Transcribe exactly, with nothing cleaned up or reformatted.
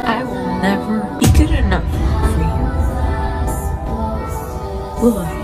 I will never be good enough for you. Will I?